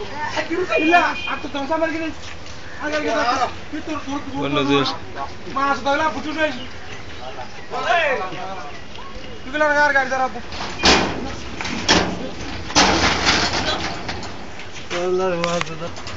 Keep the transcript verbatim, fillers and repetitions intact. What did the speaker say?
ಇಲ್ಲ ಅಷ್ಟು ಸಂಸಾರ ಮಾಡಿದ್ದೀನಿ ಹಾಗಾಗಿ ಕಿತ್ತು ತುರ್ತು ಮಾಸ ತಗಲ ಬುಟ್ಟು तुला गार गाडी जरा चल वाजत